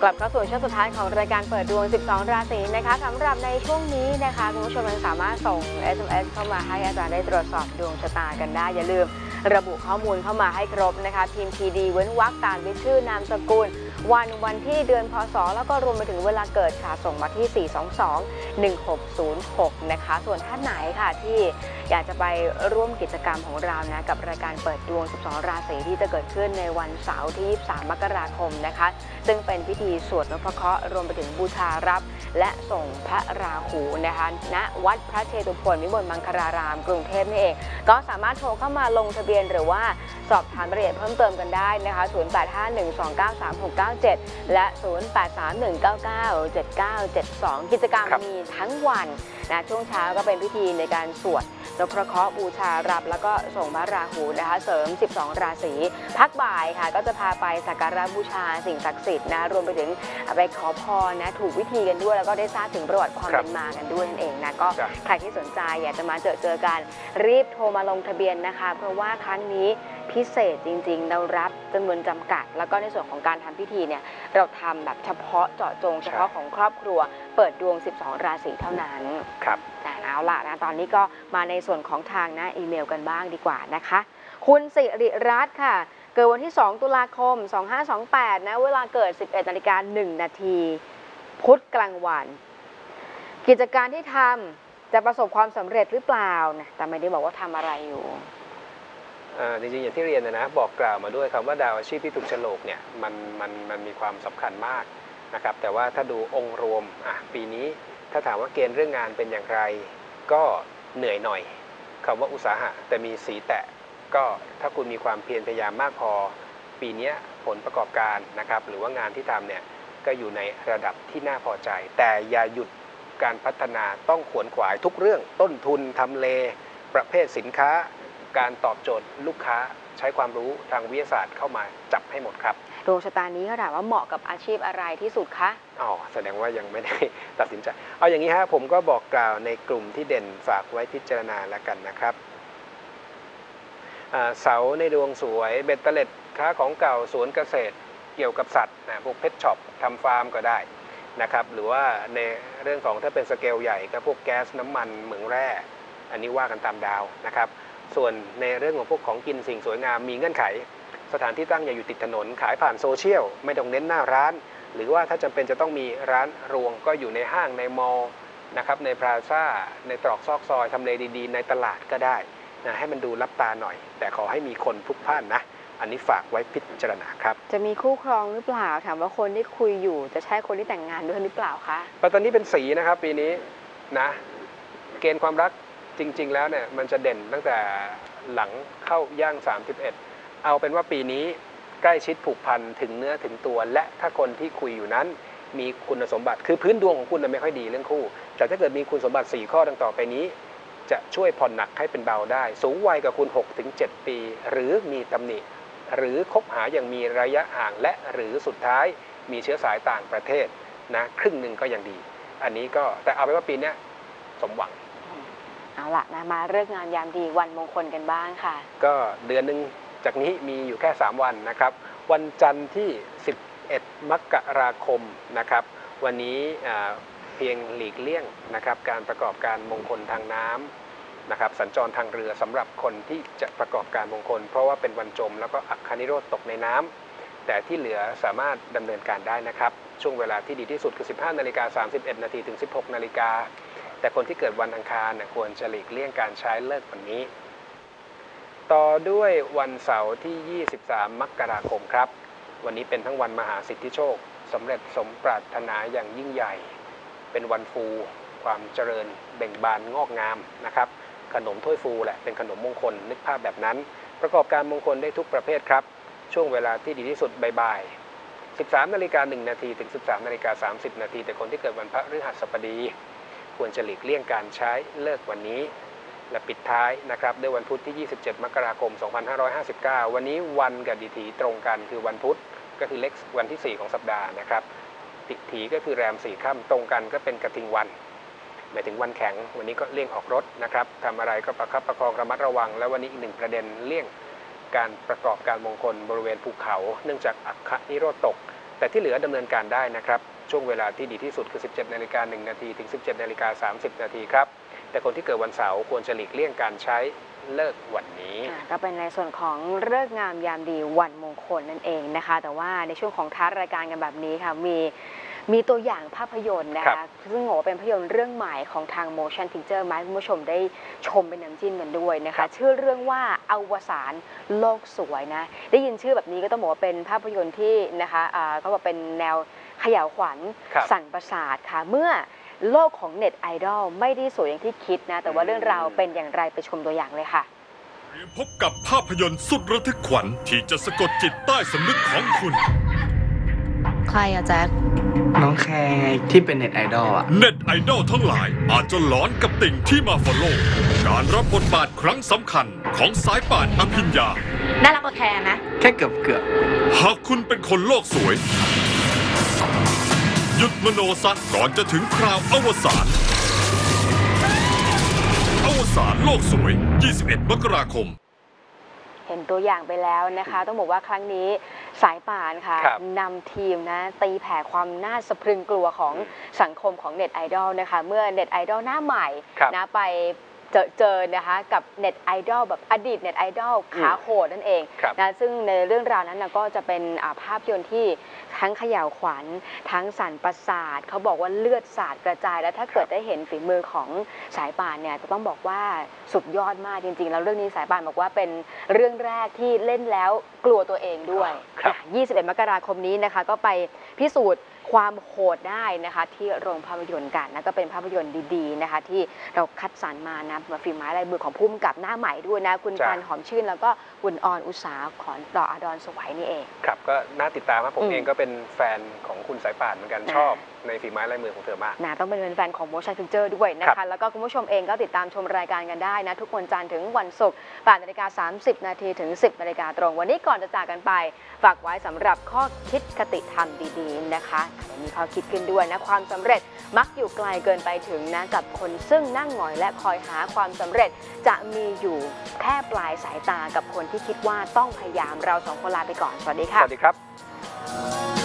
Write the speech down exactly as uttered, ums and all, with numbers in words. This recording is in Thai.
ลับเข้าสู่ช่วงสุดท้ายของรายการเปิดดวงสิบสองราศีนะคะสำหรับในช่วงนี้นะคะคุณผู้ชมยังสามารถส่ง เอส เอ็ม เอส เข้ามาให้อาจารย์ได้ตรวจสอบดวงชะตากันได้อย่าลืมระบุข้อมูลเข้ามาให้ครบนะคะพิมพ์ ที ดี เว้นวรรคตามด้วยชื่อนามสกุลวันวันที่เดือนพศแล้วก็รวมไปถึงเวลาเกิดค่ะส่งมาที่สี่ สอง สอง หนึ่ง หก ศูนย์ หกนะคะส่วนท่านไหนค่ะที่อยากจะไปร่วมกิจกรรมของเรานะกับรายการเปิดดวงสิบสองราศีที่จะเกิดขึ้นในวันเสาร์ที่ยี่สิบสามมกราคมนะคะซึ่งเป็นพิธีสวดนพเคราะห์รวมไปถึงบูชารับและส่งพระราหูนะคะณวัดพระเชตุพนวิมลมังคลารามกรุงเทพนี่เองก็สามารถโทรเข้ามาลงทะเบียนหรือว่าสอบถามรายละเอียดเพิ่มเติมกันได้นะคะศูนย์ แปด ห้า หนึ่ง สอง เก้า สาม หก เก้า เจ็ดและศูนย์ แปด สาม หนึ่ง เก้า เก้า เจ็ด เก้า เจ็ด สองกิจกรรมมีทั้งวันนะช่วงเช้าก็เป็นพิธีในการสวดนพเคราะห์บูชารับแล้วก็ส่งพระราหูนะคะเสริมสิบสองราศีพักบ่ายค่ะก็จะพาไปสักการะบูชาสิ่งศักดิ์สิทธิ์นะรวมไปถึงไปขอพรนะถูกวิธีกันด้วยแล้วก็ได้ทราบถึงประวัติความเป็นมากันด้วยนั่นเองนะก็ใครที่สนใจอยากจะมาเจอเจอกันรีบโทรมาลงทะเบียนนะคะเพราะว่าครั้งนี้พิเศษจริงๆเรารับจำนวนจำกัดแล้วก็ในส่วนของการทำพิธีเนี่ยเราทำแบบเฉพาะเจาะจงเฉพาะของครอบครัวเปิดดวงสิบสองราศีเท่านั้นครับเอาล่ะนะตอนนี้ก็มาในส่วนของทางนะอีเมลกันบ้างดีกว่านะคะคุณสิริรัตน์ค่ะเกิดวันที่สองตุลาคมสองพันห้าร้อยยี่สิบแปดนะเวลาเกิด สิบเอ็ดนาฬิกาหนึ่งนาทีพุธกลางวันกิจการที่ทำจะประสบความสำเร็จหรือเปล่านะแต่ไม่ได้บอกว่าทำอะไรอยู่จริงๆอย่างที่เรียนนะนะบอกกล่าวมาด้วยคำว่าดาวอาชีพที่ถูกโฉลกเนี่ยมันมันมันมีความสำคัญมากนะครับแต่ว่าถ้าดูองค์รวมอ่ะปีนี้ถ้าถามว่าเกณฑ์เรื่องงานเป็นอย่างไรก็เหนื่อยหน่อยคำว่าอุตสาหะแต่มีสีแตะก็ถ้าคุณมีความเพียรพยายามมากพอปีนี้ผลประกอบการนะครับหรือว่างานที่ทำเนี่ยก็อยู่ในระดับที่น่าพอใจแต่อย่าหยุดการพัฒนาต้องขวนขวายทุกเรื่องต้นทุนทำเลประเภทสินค้าการตอบโจทย์ลูกค้าใช้ความรู้ทางวิทยาศาสตร์เข้ามาจับให้หมดครับดวงชะตานี้เขาถามว่าเหมาะกับอาชีพอะไรที่สุดคะอ๋อแสดงว่ายังไม่ได้ตัดสินใจเอาอย่างนี้ฮะผมก็บอกกล่าวในกลุ่มที่เด่นฝากไว้พิจารณาแล้วกันนะครับเสาในดวงสวยเบ็ดเตล็ดค้าของเก่าสวนเกษตรเกี่ยวกับสัตว์นะพวกเพชรช็อปทำฟาร์มก็ได้นะครับหรือว่าในเรื่องของถ้าเป็นสเกลใหญ่ก็พวกแก๊สน้ำมันเหมืองแร่อันนี้ว่ากันตามดาวนะครับส่วนในเรื่องของพวกของกินสิ่งสวยงามมีเงื่อนไขสถานที่ตั้งอย่าอยู่ติดถนนขายผ่านโซเชียลไม่ต้องเน้นหน้าร้านหรือว่าถ้าจำเป็นจะต้องมีร้านรวงก็อยู่ในห้างในมอลล์นะครับในพลาซ่าในตรอกซอกซอยทำเลดีๆในตลาดก็ได้นะให้มันดูลับตาหน่อยแต่ขอให้มีคนพลุกพล่านนะอันนี้ฝากไว้พิจารณาครับจะมีคู่ครองหรือเปล่าถามว่าคนที่คุยอยู่จะใช่คนที่แต่งงานด้วยหรือเปล่าคะปัตตานีเป็นสีนะครับปีนี้นะเกณฑ์ความรักจริงๆแล้วเนี่ยมันจะเด่นตั้งแต่หลังเข้าย่างสามสิบเอ็ดเอาเป็นว่าปีนี้ใกล้ชิดผูกพันถึงเนื้อถึงตัวและถ้าคนที่คุยอยู่นั้นมีคุณสมบัติคือพื้นดวงของคุณไม่ค่อยดีเรื่องคู่แต่ถ้าเกิดมีคุณสมบัติสี่ข้อดังต่อไปนี้จะช่วยผ่อนหนักให้เป็นเบาได้สูงวัยกับคุณ หกถึงเจ็ด ปีหรือมีตำหนิหรือคบหาอย่างมีระยะห่างและหรือสุดท้ายมีเชื้อสายต่างประเทศนะครึ่งหนึ่งก็ยังดีอันนี้ก็แต่เอาไปว่าปีนี้สมหวังเอาล่ะนะมาเรื่องงานยามดีวันมงคลกันบ้างค่ะก็เดือนหนึ่งจากนี้มีอยู่แค่สามวันนะครับวันจันทร์ที่สิบเอ็ดมกราคมนะครับวันนี้เพียงหลีกเลี่ยงนะครับการประกอบการมงคลทางน้ำนะครับสัญจรทางเรือสำหรับคนที่จะประกอบการมงคลเพราะว่าเป็นวันจมแล้วก็อัคคนิโรธตกในน้ำแต่ที่เหลือสามารถดำเนินการได้นะครับช่วงเวลาที่ดีที่สุดคือ สิบห้านาฬิกาสามสิบเอ็ดนาทีถึง สิบหกนาฬิกาแต่คนที่เกิดวันอังคารเนี่ยควรจะหลีกเลี่ยงการใช้เลิกวันนี้ต่อด้วยวันเสาร์ที่ยี่สิบสามมกราคมครับวันนี้เป็นทั้งวันมหาสิทธิโชคสำเร็จสมปรารถนาอย่างยิ่งใหญ่เป็นวันฟูความเจริญเบ่งบานงอกงามนะครับขนมถ้วยฟูแหละเป็นขนมมงคลนึกภาพแบบนั้นประกอบการมงคลได้ทุกประเภทครับช่วงเวลาที่ดีที่สุดบ่ายๆ สิบสามนาฬิกาหนึ่งนาทีถึง สิบสามนาฬิกาสามสิบนาทีแต่คนที่เกิดวันพฤหัสบดีควรจะหลีกเลี่ยงการใช้เลิกวันนี้และปิดท้ายนะครับด้วยวันพุธที่ยี่สิบเจ็ดมกราคมสองพันห้าร้อยห้าสิบเก้าวันนี้วันกับดิถีตรงกันคือวันพุธก็คือเลขวันที่สี่ของสัปดาห์นะครับดิถีก็คือแรมสี่ค่ำตรงกันก็เป็นกฐินวันหมายถึงวันแข็งวันนี้ก็เลี่ยงออกรถนะครับทำอะไรก็ประคับประคองระมัดระวังและวันนี้อีกหนึ่งประเด็นเลี่ยงการประกอบการมงคลบริเวณภูเขาเนื่องจากอัคคนิโรธตกแต่ที่เหลือดำเนินการได้นะครับช่วงเวลาที่ดีที่สุดคือ สิบเจ็ดนาฬิกาหนึ่งนาทีถึง สิบเจ็ดนาฬิกาสามสิบนาทีครับแต่คนที่เกิดวันเสาร์ควรจะหลีกเลี่ยงการใช้เลิกวันนี้ก็เป็นในส่วนของฤกษ์งามยามดีวันมงคลนั่นเองนะคะแต่ว่าในช่วงของท้ารายการกันแบบนี้ค่ะมีมีตัวอย่างภาพยนตร์นะคะซึ่งโง่เป็นภาพยนตร์เรื่องใหม่ของทาง motion picture มาให้คุณผู้ชมได้ชมเป็นน้ำจิ้มกันด้วยนะคะชื่อเรื่องว่าอวสานโลกสวยนะได้ยินชื่อแบบนี้ก็ต้องบอกว่าเป็นภาพยนตร์ที่นะคะเขาบอกเป็นแนวเขย่าวขวัญสั่นประสาทค่ะเมื่อโลกของเน็ตไอดอลไม่ได้สวยอย่างที่คิดนะแต่ว่าเรื่องราวเป็นอย่างไรไปชมตัวอย่างเลยค่ะพบกับภาพยนตร์สุดระทึกขวัญที่จะสะกดจิตใต้สำนึกของคุณใครอะแจ็คน้องแคร์ไงที่เป็นเน็ตไอดอลอะเน็ตไอดอลทั้งหลายอาจจะหลอนกับติ่งที่มาฟอลโล่การรับบทบาทครั้งสำคัญของสายป่านอภิญญาน่ารักกว่าแคร์นะแค่เกือบเกือบหากคุณเป็นคนโลกสวยหยุดมโนซะก่อนจะถึงคราวอวสานอวสานโลกสวยยี่สิบเอ็ดมกราคมเห็นตัวอย่างไปแล้วนะคะต้องบอกว่าครั้งนี้สายป่านค่ะนำทีมนะตีแผ่ความน่าสะพรึงกลัวของสังคมของเน็ตไอดอลนะคะเมื่อเน็ตไอดอลหน้าใหม่นะไปเจอเจอนะคะกับเน็ตไอดอลแบบอดีตเน็ตไอดอลขาโหดนั่นเองนะซึ่งในเรื่องราวนั้นนะก็จะเป็นภาพยนตร์ที่ทั้งเขย่าวขวัญทั้งสั่นประสาทเขาบอกว่าเลือดสาดกระจายแล้วถ้าเกิดได้เห็นฝีมือของสายป่านเนี่ยจะต้องบอกว่าสุดยอดมากจริงๆแล้วเรื่องนี้สายป่านบอกว่าเป็นเรื่องแรกที่เล่นแล้วกลัวตัวเองด้วยยี่สิบเอ็ดมกราคมนี้นะคะก็ไปพิสูจน์ความโหดได้นะคะที่โรงภาพยนตร์กันนะก็เป็นภาพยนตร์ดีๆนะคะที่เราคัดสรรมานะมาฝีไม้ลายมือของผู้กำกับหน้าใหม่ด้วยนะคุณปานหอมชื่นแล้วก็คุณออนอุษาขอนต่ออดอนสวัยนี่เองครับก็น่าติดตามครับผมเองก็เป็นแฟนของคุณสายป่านเหมือนกันชอบในฝีไม้ลายมือของเธอมากนะต้องเป็นแฟนของ motion picture ด้วยนะคะแล้วก็คุณผู้ชมเองก็ติดตามชมรายการกันได้นะทุกวันจันทร์ถึงวันศุกร์แปดนาฬิกาสามสิบนาทีถึงสิบนาฬิกาตรงวันนี้ก่อนจะจากกันไปฝากไว้สำหรับข้อคิดคติธรรมดีๆนะคะมีข้อคิดขึ้นด้วยนะความสำเร็จมักอยู่ไกลเกินไปถึงนะกับคนซึ่งนั่งหงอยและคอยหาความสำเร็จจะมีอยู่แค่ปลายสายตากับคนที่คิดว่าต้องพยายามเราสองคนลาไปก่อนสวัสดีค่ะสวัสดีครับ